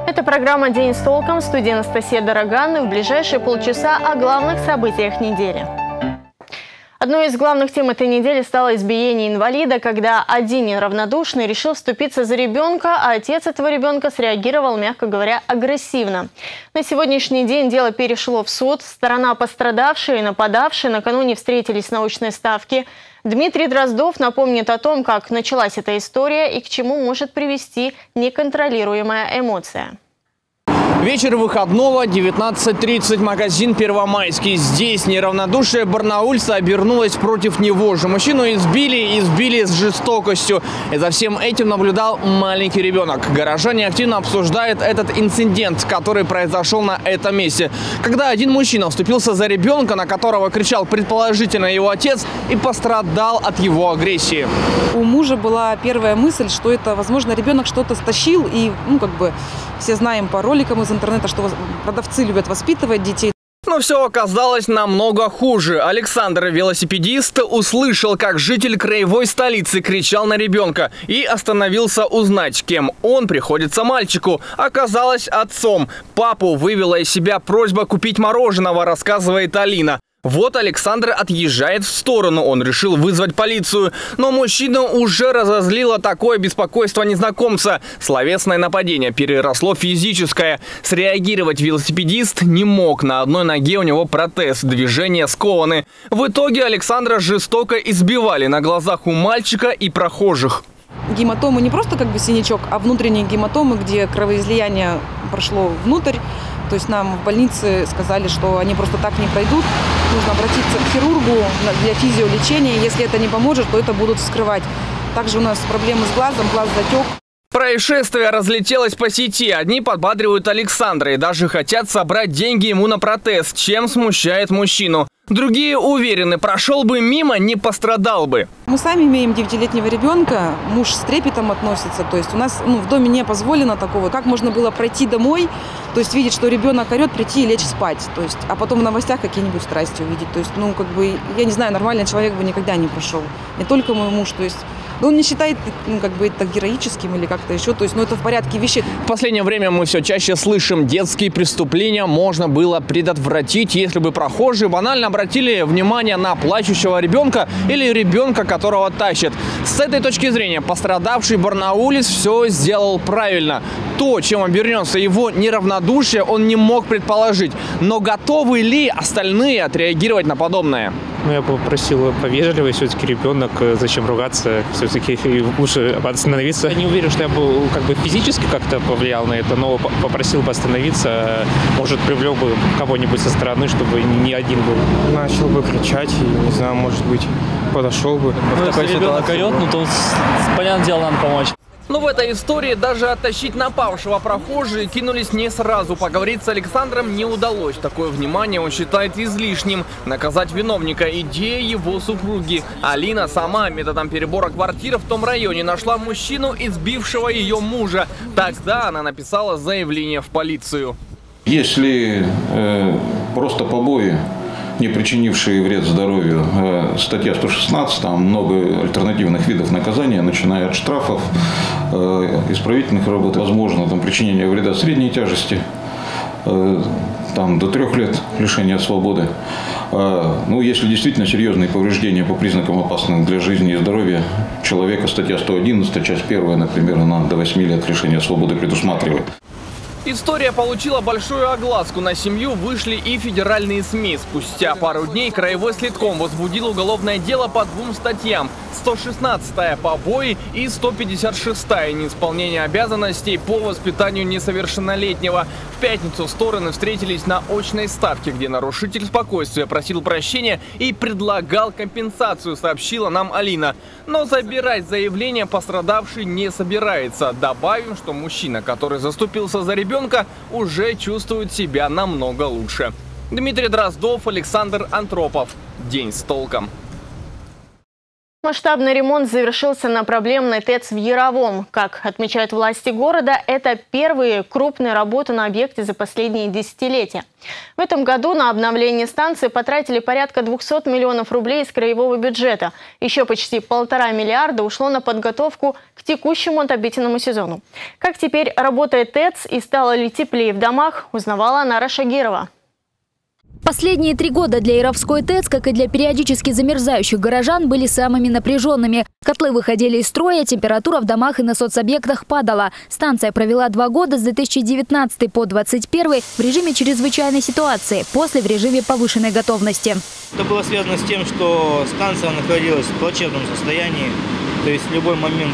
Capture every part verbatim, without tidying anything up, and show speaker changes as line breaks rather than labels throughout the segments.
Это программа «День с толком». В студии Анастасия Дороган. И в ближайшие полчаса о главных событиях недели. Одной из главных тем этой недели стало избиение инвалида, когда один неравнодушный решил вступиться за ребенка, а отец этого ребенка среагировал, мягко говоря, агрессивно. На сегодняшний день дело перешло в суд. Сторона пострадавшей и нападавшей накануне встретились на очной ставке. Дмитрий Дроздов напомнит о том, как началась эта история и к чему может привести неконтролируемая эмоция.
Вечер выходного, девятнадцать тридцать, магазин Первомайский. Здесь неравнодушие барнаульца обернулось против него же. Мужчину избили, избили с жестокостью. И за всем этим наблюдал маленький ребенок. Горожане активно обсуждают этот инцидент, который произошел на этом месте. Когда один мужчина вступился за ребенка, на которого кричал предположительно его отец, и пострадал от его агрессии.
У мужа была первая мысль, что это, возможно, ребенок что-то стащил. И, ну, как бы, все знаем по роликам из интернета, что продавцы любят воспитывать детей.
Но все оказалось намного хуже. Александр, велосипедист, услышал, как житель краевой столицы кричал на ребенка и остановился узнать, кем он приходится мальчику. Оказалось, отцом. Папу вывела из себя просьба купить мороженого, рассказывает Алина. Вот Александр отъезжает в сторону, он решил вызвать полицию. Но мужчину уже разозлило такое беспокойство незнакомца. Словесное нападение переросло в физическое. Среагировать велосипедист не мог, на одной ноге у него протез, движения скованы. В итоге Александра жестоко избивали на глазах у мальчика и прохожих.
Гематомы не просто как бы синячок, а внутренние гематомы, где кровоизлияние прошло внутрь. То есть нам в больнице сказали, что они просто так не пройдут. Нужно обратиться к хирургу для физиолечения. Если это не поможет, то это будут вскрывать. Также у нас проблемы с глазом, глаз затек.
Происшествие разлетелось по сети. Одни подбадривают Александра и даже хотят собрать деньги ему на протез, чем смущает мужчину. Другие уверены, прошел бы мимо, не пострадал бы.
Мы сами имеем девятилетнего ребенка, муж с трепетом относится. То есть у нас ну, в доме не позволено такого. Как можно было пройти домой, то есть видеть, что ребенок орет, прийти и лечь спать. То есть, а потом в новостях какие-нибудь страсти увидеть. То есть, ну, как бы, я не знаю, нормальный человек бы никогда не прошел. Не только мой муж, то есть... Он не считает, ну, как бы это героическим или как-то еще. То есть, ну, это в порядке вещей.
В последнее время мы все чаще слышим, детские преступления можно было предотвратить, если бы прохожие банально обратили внимание на плачущего ребенка или ребенка, которого тащат. С этой точки зрения пострадавший барнаулец все сделал правильно. То, чем обернется его неравнодушие, он не мог предположить. Но готовы ли остальные отреагировать на подобное?
Ну, я бы попросил повежливо, все-таки ребенок, зачем ругаться, все-таки лучше остановиться. Я не уверен, что я бы как бы физически как-то повлиял на это, но попросил бы остановиться, может, привлек бы кого-нибудь со стороны, чтобы не один был.
Начал бы кричать, и, не знаю, может быть, подошел бы.
Ну, если ребенок орет, ну, то, понятное дело, надо помочь.
Но в этой истории даже оттащить напавшего прохожие кинулись не сразу. Поговорить с Александром не удалось. Такое внимание он считает излишним. Наказать виновника – идея его супруги. Алина сама методом перебора квартир в том районе нашла мужчину, избившего ее мужа. Тогда она написала заявление в полицию.
Если э, просто побои, не причинившие вред здоровью, статья сто шестнадцать, там много альтернативных видов наказания, начиная от штрафов, исправительных работ, возможно, там причинение вреда средней тяжести, там до трех лет лишения свободы. Ну, если действительно серьезные повреждения по признакам опасных для жизни и здоровья человека, статья сто одиннадцать, часть первая, например, она до восьми лет лишения свободы предусматривает.
История получила большую огласку. На семью вышли и федеральные СМИ. Спустя пару дней краевой следком возбудил уголовное дело по двум статьям. сто шестнадцатая побои и сто пятьдесят шестая неисполнение обязанностей по воспитанию несовершеннолетнего. В пятницу стороны встретились на очной ставке, где нарушитель спокойствия просил прощения и предлагал компенсацию, сообщила нам Алина. Но забирать заявление пострадавший не собирается. Добавим, что мужчина, который заступился за ребенка, уже чувствует себя намного лучше. Дмитрий Дроздов, Александр Антропов. День с толком.
Масштабный ремонт завершился на проблемной ТЭЦ в Яровом. Как отмечают власти города, это первые крупные работы на объекте за последние десятилетия. В этом году на обновление станции потратили порядка двухсот миллионов рублей из краевого бюджета. Еще почти полтора миллиарда ушло на подготовку к текущему отопительному сезону. Как теперь работает ТЭЦ и стало ли теплее в домах, узнавала Анара Шагирова.
Последние три года для Яровской ТЭЦ, как и для периодически замерзающих горожан, были самыми напряженными. Котлы выходили из строя, температура в домах и на соцобъектах падала. Станция провела два года с две тысячи девятнадцатого по две тысячи двадцать первый в режиме чрезвычайной ситуации, после в режиме повышенной готовности.
Это было связано с тем, что станция находилась в плачевном состоянии. То есть в любой момент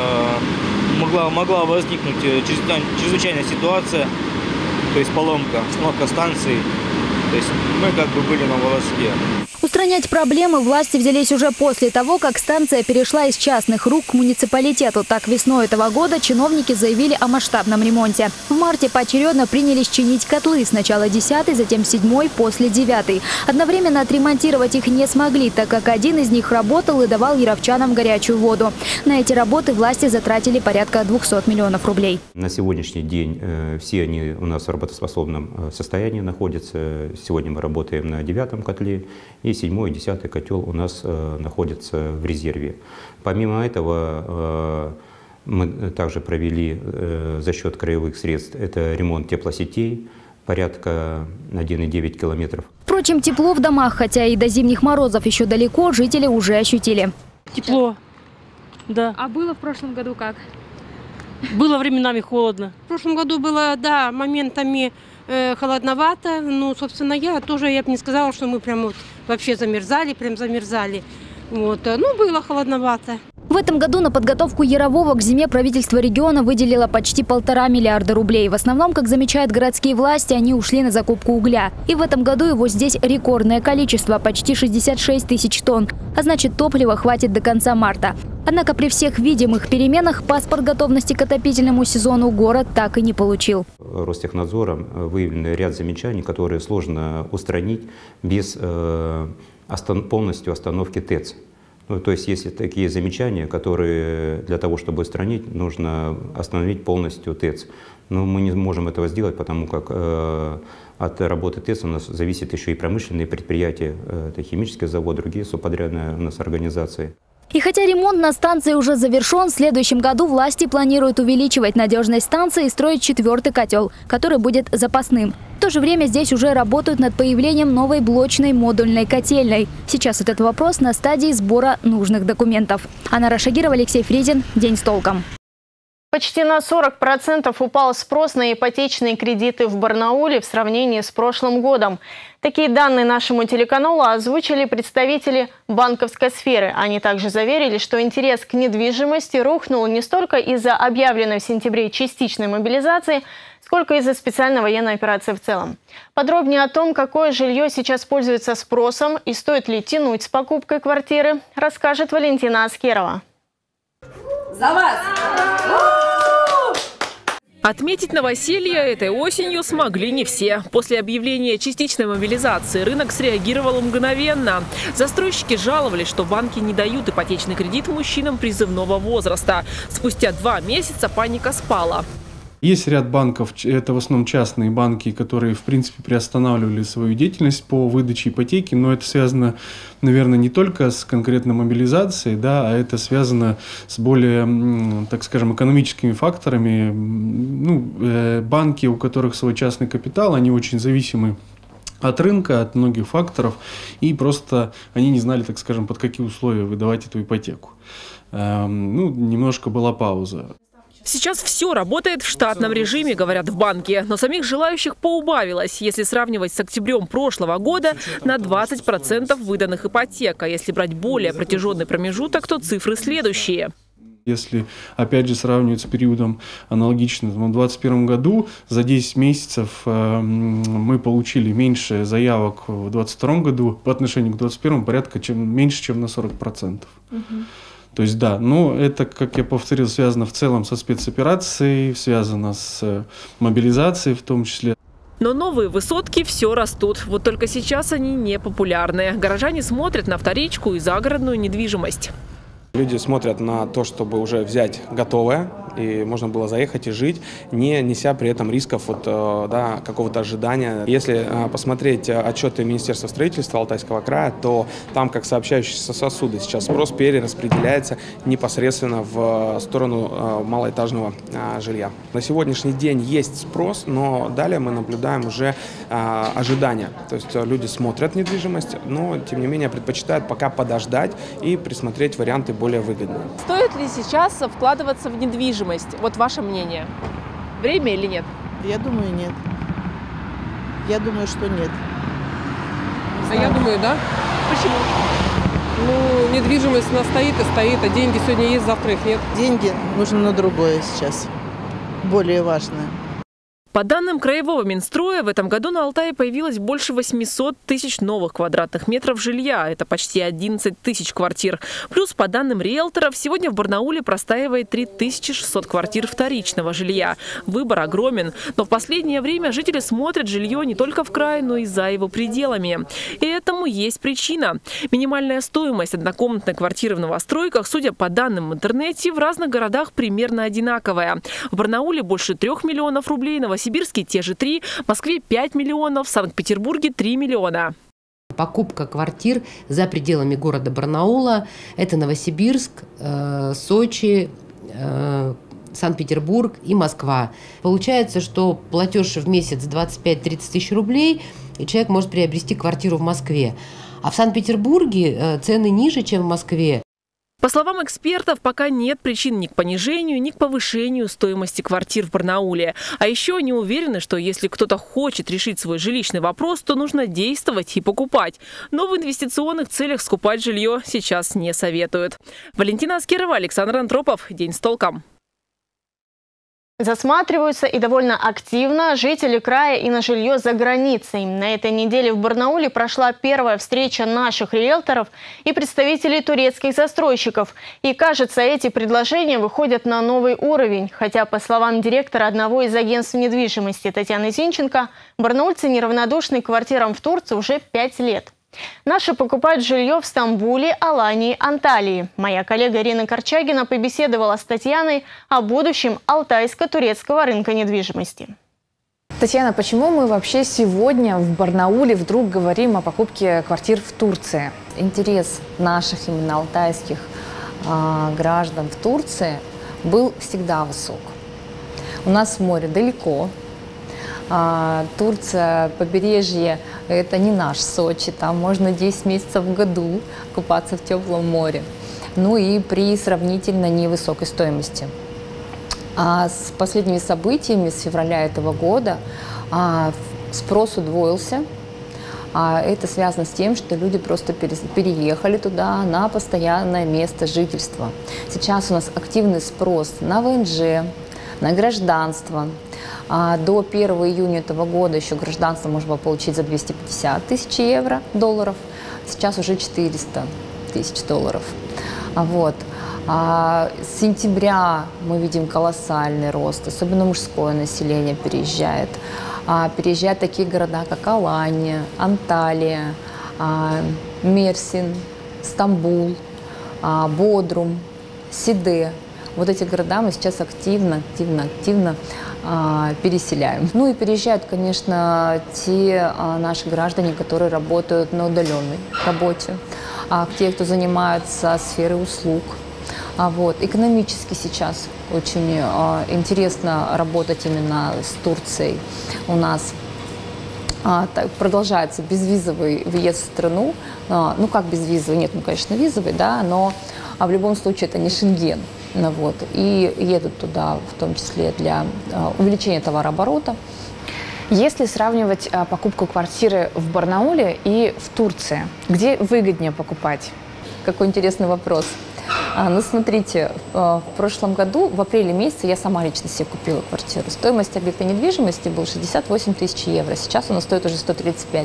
могла, могла возникнуть чрезвычайная ситуация, то есть поломка, остановка станции. То есть мы как бы были на волоске.
Устранять проблемы власти взялись уже после того, как станция перешла из частных рук к муниципалитету. Так, весной этого года чиновники заявили о масштабном ремонте. В марте поочередно принялись чинить котлы. Сначала десятый, затем седьмой, после девятый. Одновременно отремонтировать их не смогли, так как один из них работал и давал яровчанам горячую воду. На эти работы власти затратили порядка двухсот миллионов рублей.
На сегодняшний день э, все они у нас в работоспособном состоянии находятся. Сегодня мы работаем на девятом котле. И седьмой и десятый котел у нас э, находится в резерве. Помимо этого, э, мы также провели э, за счет краевых средств это ремонт теплосетей, порядка один и девять километров.
Впрочем, тепло в домах, хотя и до зимних морозов еще далеко, жители уже ощутили.
Тепло, да.
А было в прошлом году как?
Было временами холодно.
В прошлом году было, да, моментами э, холодновато. Ну, собственно, я тоже, я бы не сказала, что мы прям вот вообще замерзали, прям замерзали. Вот, ну, было холодновато.
В этом году на подготовку Ярового к зиме правительство региона выделило почти полтора миллиарда рублей. В основном, как замечают городские власти, они ушли на закупку угля. И в этом году его здесь рекордное количество – почти шестьдесят шесть тысяч тонн. А значит, топлива хватит до конца марта. Однако при всех видимых переменах паспорт готовности к отопительному сезону город так и не получил.
Ростехнадзором выявлен ряд замечаний, которые сложно устранить без э, остан- полностью остановки ТЭЦ. Ну, то есть есть такие замечания, которые для того, чтобы устранить, нужно остановить полностью ТЭЦ. Но мы не можем этого сделать, потому как э, от работы ТЭЦ у нас зависит еще и промышленные предприятия, э, это химический завод, другие субподрядные у нас организации.
И хотя ремонт на станции уже завершен, в следующем году власти планируют увеличивать надежность станции и строить четвертый котел, который будет запасным. В то же время здесь уже работают над появлением новой блочной модульной котельной. Сейчас этот вопрос на стадии сбора нужных документов. Анара Шагирова, Алексей Фризин. День с толком.
Почти на сорок процентов упал спрос на ипотечные кредиты в Барнауле в сравнении с прошлым годом. Такие данные нашему телеканалу озвучили представители банковской сферы. Они также заверили, что интерес к недвижимости рухнул не столько из-за объявленной в сентябре частичной мобилизации, сколько из-за специальной военной операции в целом. Подробнее о том, какое жилье сейчас пользуется спросом и стоит ли тянуть с покупкой квартиры, расскажет Валентина Аскерова.
За вас!
Отметить новоселье этой осенью смогли не все. После объявления частичной мобилизации рынок среагировал мгновенно. Застройщики жаловались, что банки не дают ипотечный кредит мужчинам призывного возраста. Спустя два месяца паника спала.
Есть ряд банков, это в основном частные банки, которые, в принципе, приостанавливали свою деятельность по выдаче ипотеки, но это связано, наверное, не только с конкретной мобилизацией, да, а это связано с более, так скажем, экономическими факторами. Ну, банки, у которых свой частный капитал, они очень зависимы от рынка, от многих факторов, и просто они не знали, так скажем, под какие условия выдавать эту ипотеку. Ну, немножко была пауза.
Сейчас все работает в штатном режиме, говорят в банке. Но самих желающих поубавилось. Если сравнивать с октябрем прошлого года, на двадцать процентов выданных ипотек. А если брать более протяженный промежуток, то цифры следующие.
Если, опять же, сравнивать с периодом аналогичным, в две тысячи двадцать первом году за десять месяцев мы получили меньше заявок в две тысячи двадцать втором году по отношению к две тысячи двадцать первому порядка чем, меньше, чем на сорок процентов. Угу. То есть, да, но это, как я повторил, связано в целом со спецоперацией, связано с мобилизацией в том числе.
Но новые высотки все растут. Вот только сейчас они не популярны. Горожане смотрят на вторичку и загородную недвижимость.
Люди смотрят на то, чтобы уже взять готовое, и можно было заехать и жить, не неся при этом рисков вот, да, какого-то ожидания. Если посмотреть отчеты Министерства строительства Алтайского края, то там, как сообщающиеся сосуды, сейчас спрос перераспределяется непосредственно в сторону малоэтажного жилья. На сегодняшний день есть спрос, но далее мы наблюдаем уже ожидания. То есть люди смотрят недвижимость, но тем не менее предпочитают пока подождать и присмотреть варианты более выгодные.
Стоит ли сейчас вкладываться в недвижимость? Вот ваше мнение. Время или нет?
Я думаю, нет. Я думаю, что нет.
А я думаю, да.
Почему?
Ну, недвижимость у нас стоит и стоит, а деньги сегодня есть, завтра их нет.
Деньги нужно на другое сейчас, более важное.
По данным Краевого Минстроя, в этом году на Алтае появилось больше восьмисот тысяч новых квадратных метров жилья. Это почти одиннадцать тысяч квартир. Плюс, по данным риэлторов, сегодня в Барнауле простаивает три тысячи шестьсот квартир вторичного жилья. Выбор огромен. Но в последнее время жители смотрят жилье не только в крае, но и за его пределами. И этому есть причина. Минимальная стоимость однокомнатной квартиры в новостройках, судя по данным в интернете, в разных городах примерно одинаковая. В Барнауле больше трех миллионов рублей, в Новосибирске те же три, в Москве пять миллионов, в Санкт-Петербурге три миллиона.
Покупка квартир за пределами города Барнаула – это Новосибирск, э, Сочи, э, Санкт-Петербург и Москва. Получается, что платеж в месяц двадцать пять - тридцать тысяч рублей, и человек может приобрести квартиру в Москве. А в Санкт-Петербурге э, цены ниже, чем в Москве.
По словам экспертов, пока нет причин ни к понижению, ни к повышению стоимости квартир в Барнауле. А еще они уверены, что если кто-то хочет решить свой жилищный вопрос, то нужно действовать и покупать. Но в инвестиционных целях скупать жилье сейчас не советуют. Валентина Аскерова, Александр Антропов. День с толком.
Засматриваются и довольно активно жители края и на жилье за границей. На этой неделе в Барнауле прошла первая встреча наших риэлторов и представителей турецких застройщиков. И кажется, эти предложения выходят на новый уровень. Хотя, по словам директора одного из агентств недвижимости Татьяны Зинченко, барнаульцы неравнодушны к квартирам в Турции уже пять лет. Наши покупают жилье в Стамбуле, Алании, Анталии. Моя коллега Ирина Корчагина побеседовала с Татьяной о будущем алтайско-турецкого рынка недвижимости.
Татьяна, почему мы вообще сегодня в Барнауле вдруг говорим о покупке квартир в Турции? Интерес наших именно алтайских э, граждан в Турции был всегда высок. У нас море далеко. А, Турция, побережье – это не наш Сочи, там можно десять месяцев в году купаться в теплом море. Ну и при сравнительно невысокой стоимости. А с последними событиями с февраля этого года а, спрос удвоился. А это связано с тем, что люди просто переехали туда на постоянное место жительства. Сейчас у нас активный спрос на вэ эн жэ, на гражданство. А до первого июня этого года еще гражданство можно было получить за двести пятьдесят тысяч евро, долларов. Сейчас уже четыреста тысяч долларов. Вот. А с сентября мы видим колоссальный рост, особенно мужское население переезжает. А переезжают такие города, как Алания, Анталия, а, Мерсин, Стамбул, а, Бодрум, Сиде. Вот эти города мы сейчас активно, активно, активно а, переселяем. Ну и переезжают, конечно, те а, наши граждане, которые работают на удаленной работе, а, те, кто занимается сферой услуг. А, вот. Экономически сейчас очень а, интересно работать именно с Турцией. У нас а, так, продолжается безвизовый въезд в страну. А, ну как безвизовый? Нет, ну конечно визовый, да, но а в любом случае это не Шенген. Ну, вот, и едут туда в том числе для а, увеличения товарооборота. Если сравнивать а, покупку квартиры в Барнауле и в Турции, где выгоднее покупать? Какой интересный вопрос. А, ну, смотрите, а, в прошлом году, в апреле месяце, я сама лично себе купила квартиру. Стоимость объекта недвижимости была шестьдесят восемь тысяч евро. Сейчас она стоит уже сто тридцать пять.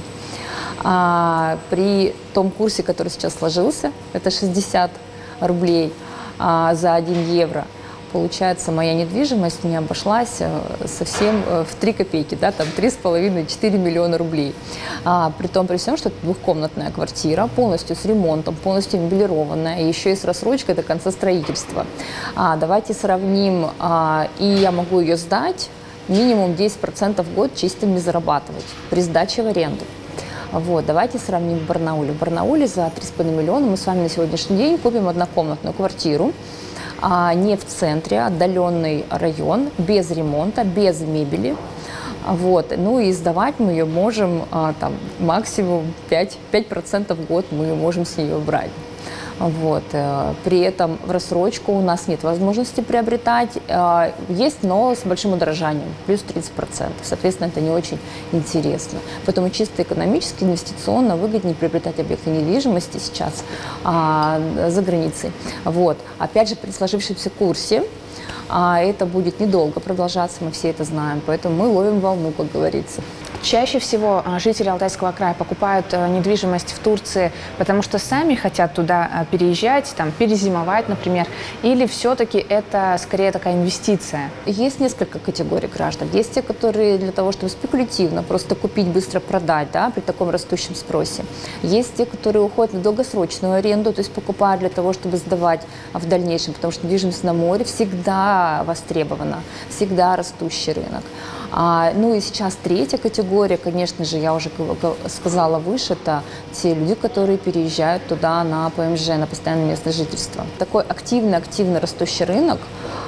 А, при том курсе, который сейчас сложился, это шестьдесят рублей а, за один евро. получается, моя недвижимость мне обошлась совсем в три копейки, да, там три с половиной — четыре миллиона рублей. А, при том, при всем, что это двухкомнатная квартира, полностью с ремонтом, полностью мебелированная, и еще и с рассрочкой до конца строительства. А, давайте сравним, а, и я могу ее сдать, минимум десять процентов в год чистыми зарабатывать при сдаче в аренду. Вот, давайте сравним в Барнауле. В Барнауле за три с половиной миллиона мы с вами на сегодняшний день купим однокомнатную квартиру, а не в центре, отдаленный район, без ремонта, без мебели. Вот. Ну и сдавать мы ее можем а, там, максимум пять процентов в год мы можем с нее брать. Вот. При этом в рассрочку у нас нет возможности приобретать. Есть, но с большим удорожанием, плюс тридцать процентов. Соответственно, это не очень интересно. Поэтому чисто экономически, инвестиционно выгоднее приобретать объекты недвижимости сейчас а, за границей. Вот. Опять же, при сложившемся курсе а, это будет недолго продолжаться, мы все это знаем. Поэтому мы ловим волну, как говорится.
Чаще всего жители Алтайского края покупают недвижимость в Турции, потому что сами хотят туда переезжать, там, перезимовать, например, или все-таки это скорее такая инвестиция?
Есть несколько категорий граждан. Есть те, которые для того, чтобы спекулятивно просто купить, быстро продать, да, при таком растущем спросе. Есть те, которые уходят в долгосрочную аренду, то есть покупают для того, чтобы сдавать в дальнейшем, потому что недвижимость на море всегда востребована, всегда растущий рынок. А, ну и сейчас третья категория, конечно же, я уже сказала выше, это те люди, которые переезжают туда на ПМЖ, на постоянное местное жительство. Такой активно-активно растущий рынок,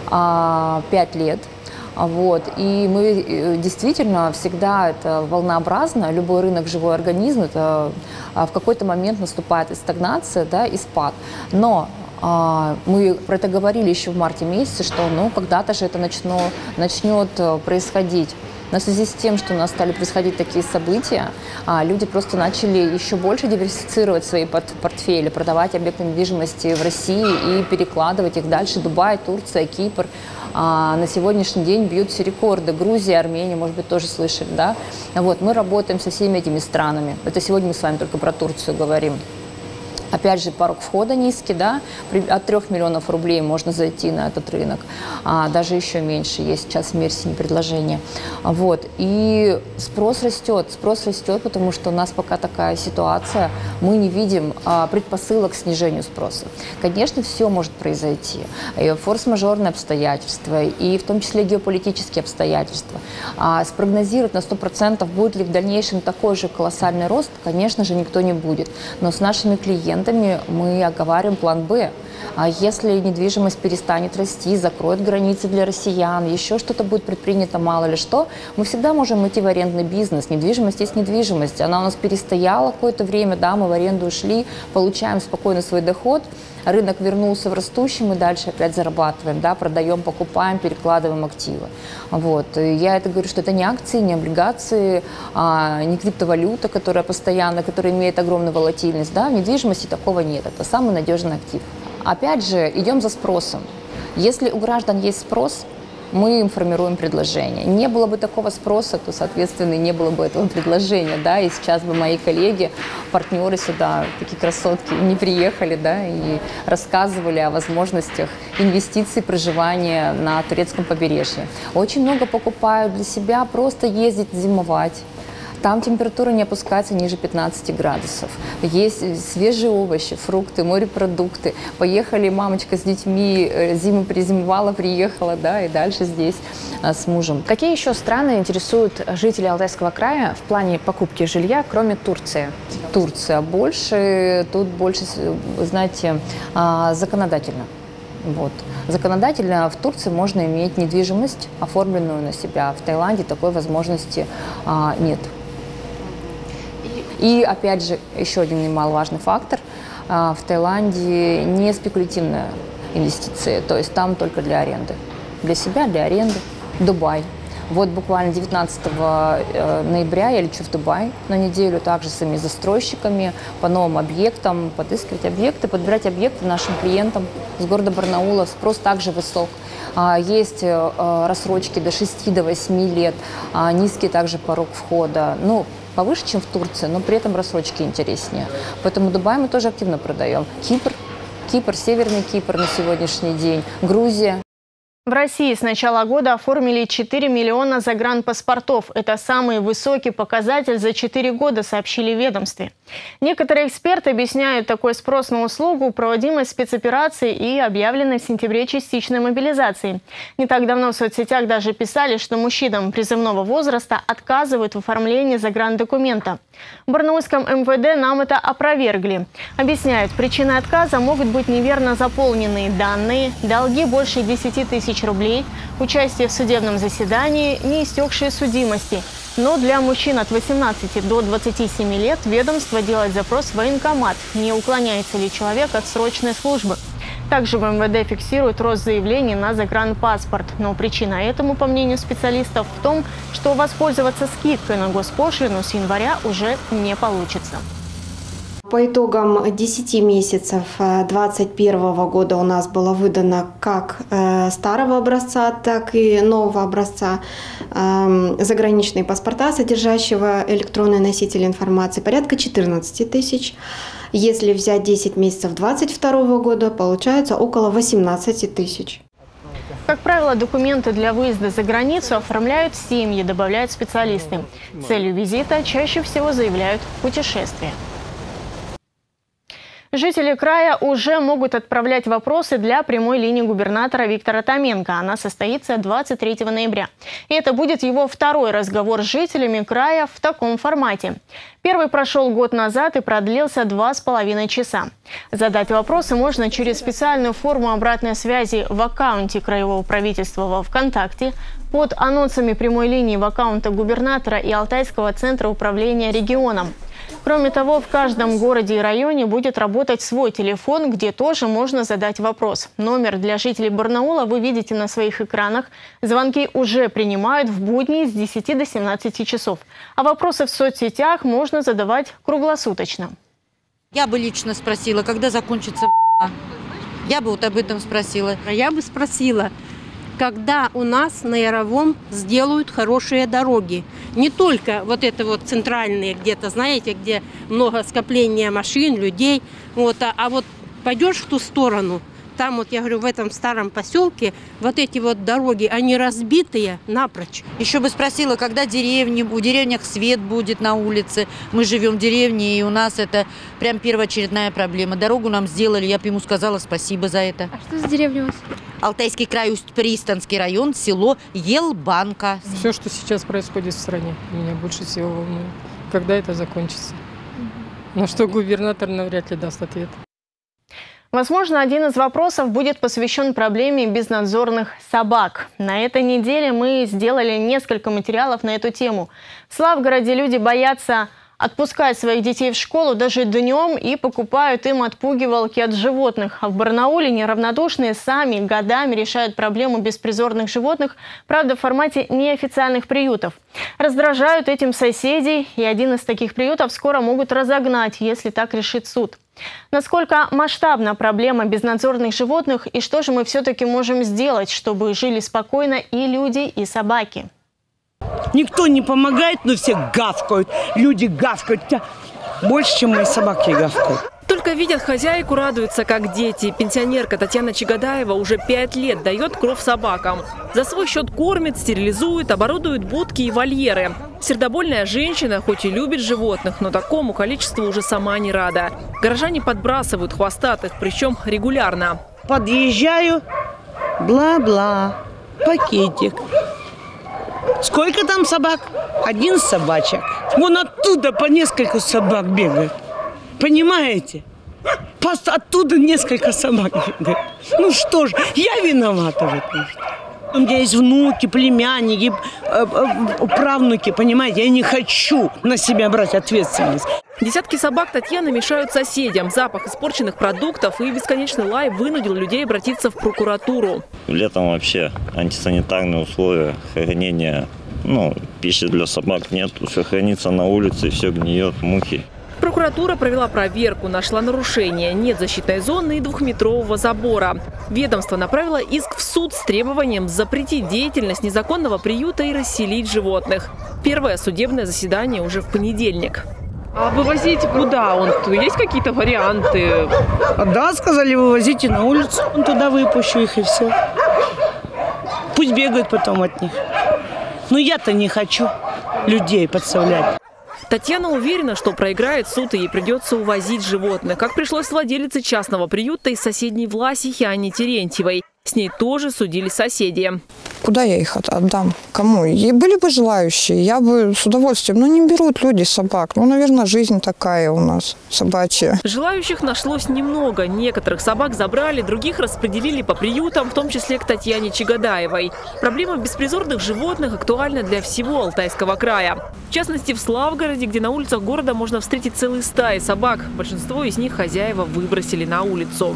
а, пять лет. Вот. И мы действительно всегда, это волнообразно, любой рынок, живой организм, это в какой-то момент наступает и стагнация, да, и спад. Но мы про это говорили еще в марте месяце, что ну, когда-то же это начно, начнет происходить. Но в связи с тем, что у нас стали происходить такие события, люди просто начали еще больше диверсифицировать свои портфели, продавать объекты недвижимости в России и перекладывать их дальше. Дубай, Турция, Кипр. На сегодняшний день бьют все рекорды. Грузия, Армения, может быть, тоже слышали, да? Вот, мы работаем со всеми этими странами. Это сегодня мы с вами только про Турцию говорим. Опять же, порог входа низкий, да, от трех миллионов рублей можно зайти на этот рынок, а, даже еще меньше, есть сейчас в Мерсине предложение. Вот. И спрос растет, спрос растет, потому что у нас пока такая ситуация, мы не видим а, предпосылок к снижению спроса. Конечно, все может произойти, и форс-мажорные обстоятельства, и в том числе геополитические обстоятельства. А, спрогнозировать на сто процентов, будет ли в дальнейшем такой же колоссальный рост, конечно же, никто не будет. Но с нашими клиентами мы оговариваем план Б. А если недвижимость перестанет расти, закроет границы для россиян, еще что-то будет предпринято, мало ли что, мы всегда можем идти в арендный бизнес. Недвижимость есть недвижимость. Она у нас перестояла какое-то время, да, мы в аренду ушли, получаем спокойно свой доход, рынок вернулся в растущий, мы дальше опять зарабатываем, да, продаем, покупаем, перекладываем активы. Вот. Я это говорю, что это не акции, не облигации, а не криптовалюта, которая постоянно, которая имеет огромную волатильность. Да, в недвижимости такого нет, это самый надежный актив. Опять же, идем за спросом. Если у граждан есть спрос, мы им формируем предложение. Не было бы такого спроса, то, соответственно, не было бы этого предложения, да, и сейчас бы мои коллеги, партнеры сюда, такие красотки, не приехали, да, и рассказывали о возможностях инвестиций, проживания на турецком побережье. Очень много покупают для себя просто ездить зимовать. Там температура не опускается ниже пятнадцати градусов. Есть свежие овощи, фрукты, морепродукты. Поехали, мамочка с детьми, зиму перезимовала, приехала, да, и дальше здесь а, с мужем.
Какие еще страны интересуют жителей Алтайского края в плане покупки жилья, кроме Турции?
Турция больше, тут больше, знаете, а, законодательно. Вот. Законодательно в Турции можно иметь недвижимость, оформленную на себя. В Таиланде такой возможности а, нет. И, опять же, еще один немаловажный фактор. В Таиланде не спекулятивная инвестиция, то есть там только для аренды. Для себя, для аренды. Дубай. Вот буквально девятнадцатого ноября я лечу в Дубай на неделю, также с своими застройщиками, по новым объектам, подыскивать объекты, подбирать объекты нашим клиентам с города Барнаула. Спрос также высок. Есть рассрочки до шести, до восьми лет, низкий также порог входа. Ну, повыше, чем в Турции, но при этом рассрочки интереснее. Поэтому Дубай мы тоже активно продаем. Кипр, Кипр, Северный Кипр на сегодняшний день, Грузия.
В России с начала года оформили четыре миллиона загранпаспортов. Это самый высокий показатель за четыре года, сообщили в ведомстве. Некоторые эксперты объясняют такой спрос на услугу проводимость спецоперации и объявленной в сентябре частичной мобилизации. Не так давно в соцсетях даже писали, что мужчинам призывного возраста отказывают в оформлении заграндокумента. В барнаульском эм вэ дэ нам это опровергли. Объясняют, причиной отказа могут быть неверно заполненные данные, долги больше десяти тысяч рублей, участие в судебном заседании, не истекшие судимости. Но для мужчин от восемнадцати до двадцати семи лет ведомство делает запрос в военкомат, не уклоняется ли человек от срочной службы. Также в эм вэ дэ фиксируют рост заявлений на загранпаспорт. Но причина этому, по мнению специалистов, в том, что воспользоваться скидкой на госпошлину с января уже не получится.
По итогам десяти месяцев две тысячи двадцать первого года у нас было выдано как старого образца, так и нового образца заграничные паспорта, содержащего электронный носитель информации, порядка четырнадцати тысяч. Если взять десять месяцев две тысячи двадцать второго года, получается около восемнадцати тысяч.
Как правило, документы для выезда за границу оформляют семьи, добавляют специалисты. Целью визита чаще всего заявляют путешествия. Жители края уже могут отправлять вопросы для прямой линии губернатора Виктора Томенко. Она состоится двадцать третьего ноября. И это будет его второй разговор с жителями края в таком формате. Первый прошел год назад и продлился два с половиной часа. Задать вопросы можно через специальную форму обратной связи в аккаунте Краевого правительства во ВКонтакте, под анонсами прямой линии в аккаунтах губернатора и Алтайского центра управления регионом. Кроме того, в каждом городе и районе будет работать свой телефон, где тоже можно задать вопрос. Номер для жителей Барнаула вы видите на своих экранах. Звонки уже принимают в будни с десяти до семнадцати часов. А вопросы в соцсетях можно задавать круглосуточно.
Я бы лично спросила, когда закончится. Я бы вот об этом спросила.
Я бы спросила, когда у нас на Яровом сделают хорошие дороги. Не только вот это вот центральные где-то, знаете, где много скопления машин, людей. Вот, а, а вот пойдешь в ту сторону, там вот, я говорю, в этом старом поселке вот эти вот дороги, они разбитые напрочь.
Еще бы спросила, когда деревни, у деревнях свет будет на улице. Мы живем в деревне, и у нас это прям первоочередная проблема. Дорогу нам сделали, я бы ему сказала спасибо за это.
А что за деревня у вас?
Алтайский край, Усть-Пристанский район, село Елбанка.
Все, что сейчас происходит в стране, меня больше всего волнует. Когда это закончится? На что губернатор навряд ли даст ответ.
Возможно, один из вопросов будет посвящен проблеме безнадзорных собак. На этой неделе мы сделали несколько материалов на эту тему. В Славгороде люди боятся отпускать своих детей в школу даже днем и покупают им отпугивалки от животных. А в Барнауле неравнодушные сами годами решают проблему беспризорных животных, правда, в формате неофициальных приютов. Раздражают этим соседей, и один из таких приютов скоро могут разогнать, если так решит суд. Насколько масштабна проблема безнадзорных животных и что же мы все-таки можем сделать, чтобы жили спокойно и люди, и собаки?
Никто не помогает, но все гавкают. Люди гавкают. Больше, чем мои собаки гавкают.
Только видят хозяйку, радуются, как дети. Пенсионерка Татьяна Чагадаева уже пять лет дает кров собакам. За свой счет кормит, стерилизует, оборудует будки и вольеры. Сердобольная женщина хоть и любит животных, но такому количеству уже сама не рада. Горожане подбрасывают хвостатых, причем регулярно.
Подъезжаю, бла-бла, пакетик. Сколько там собак? Один собачек. Вон оттуда по несколько собак бегает. Понимаете? Просто оттуда несколько собак бегает. Ну что ж, я виновата в этом. У меня есть внуки, племянники, правнуки, понимаете? Я не хочу на себя брать ответственность.
Десятки собак Татьяны мешают соседям. Запах испорченных продуктов и бесконечный лай вынудил людей обратиться в прокуратуру.
Летом вообще антисанитарные условия хранения, ну, пищи для собак нет. Все хранится на улице, все гниет, мухи.
Прокуратура провела проверку, нашла нарушения. Нет защитной зоны и двухметрового забора. Ведомство направило иск в суд с требованием запретить деятельность незаконного приюта и расселить животных. Первое судебное заседание уже в понедельник.
А вывозить куда? Он, есть какие-то варианты?
Да, сказали, вывозите на улицу. Туда выпущу их и все. Пусть бегают потом от них. Но я-то не хочу людей подставлять.
Татьяна уверена, что проиграет суд и ей придется увозить животных. Как пришлось владелице частного приюта из соседней Власихи Анне Терентьевой. С ней тоже судили соседи.
Куда я их отдам? Кому? И были бы желающие, я бы с удовольствием. Но не берут люди собак. Ну, наверное, жизнь такая у нас собачья.
Желающих нашлось немного. Некоторых собак забрали, других распределили по приютам, в том числе к Татьяне Чагадаевой. Проблема беспризорных животных актуальна для всего Алтайского края. В частности, в Славгороде, где на улицах города можно встретить целые стаи собак. Большинство из них хозяева выбросили на улицу.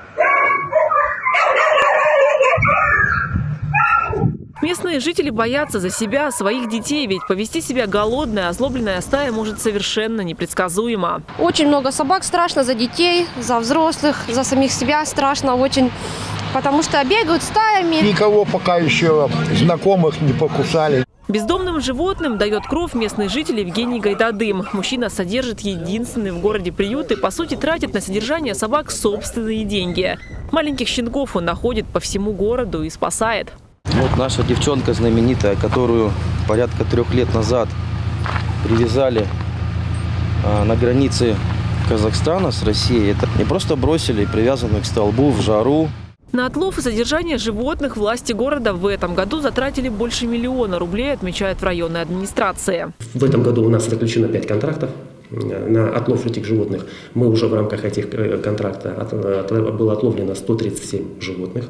Местные жители боятся за себя, своих детей, ведь повести себя голодная, озлобленная стая может совершенно непредсказуемо.
Очень много собак, страшно за детей, за взрослых, за самих себя страшно очень, потому что бегают стаями.
Никого пока еще знакомых не покусали.
Бездомным животным дает кров местный житель Евгений Гайдадым. Мужчина содержит единственный в городе приют и, по сути, тратит на содержание собак собственные деньги. Маленьких щенков он находит по всему городу и спасает.
Вот наша девчонка знаменитая, которую порядка трех лет назад привязали а, на границе Казахстана с Россией. Это не просто бросили привязанную к столбу в жару.
На отлов и содержание животных власти города в этом году затратили больше миллиона рублей, отмечают в районной администрации.
В этом году у нас заключено пять контрактов на отлов этих животных. Мы уже в рамках этих контрактов было отловлено сто тридцать семь животных.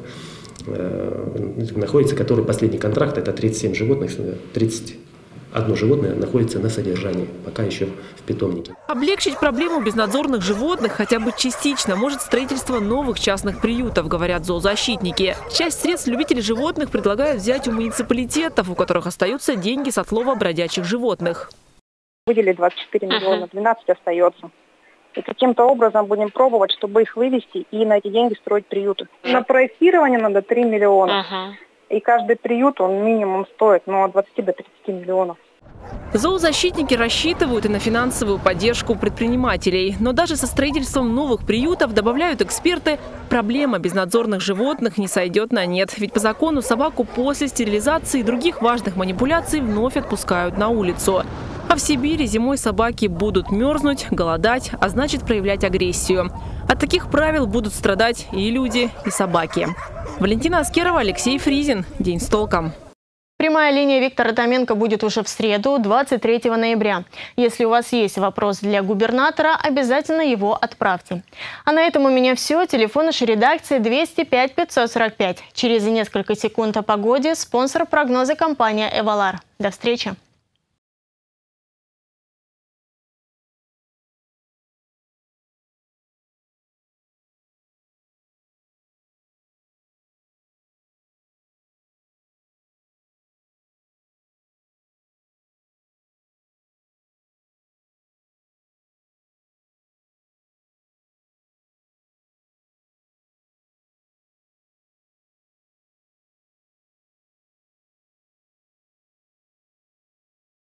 Находится, который последний контракт, это тридцать семь животных, тридцать одно животное находится на содержании, пока еще в питомнике.
Облегчить проблему безнадзорных животных хотя бы частично может строительство новых частных приютов, говорят зоозащитники. Часть средств любители животных предлагают взять у муниципалитетов, у которых остаются деньги с отлова бродячих животных.
Выделили двадцать четыре миллиона, двенадцать остается. И каким-то образом будем пробовать, чтобы их вывести и на эти деньги строить приюты. На проектирование надо три миллиона. Uh-huh. И каждый приют, он минимум стоит ну, от двадцати до тридцати миллионов.
Зоозащитники рассчитывают и на финансовую поддержку предпринимателей. Но даже со строительством новых приютов, добавляют эксперты, проблема безнадзорных животных не сойдет на нет. Ведь по закону собаку после стерилизации и других важных манипуляций вновь отпускают на улицу. А в Сибири зимой собаки будут мерзнуть, голодать, а значит проявлять агрессию. От таких правил будут страдать и люди, и собаки. Валентина Аскерова, Алексей Фризин. День с толком.
Прямая линия Виктора Томенко будет уже в среду, двадцать третьего ноября. Если у вас есть вопрос для губернатора, обязательно его отправьте. А на этом у меня все. Телефон нашей редакции двести пять пятьсот сорок пять. Через несколько секунд о погоде. Спонсор прогноза — компания «Эвалар». До встречи.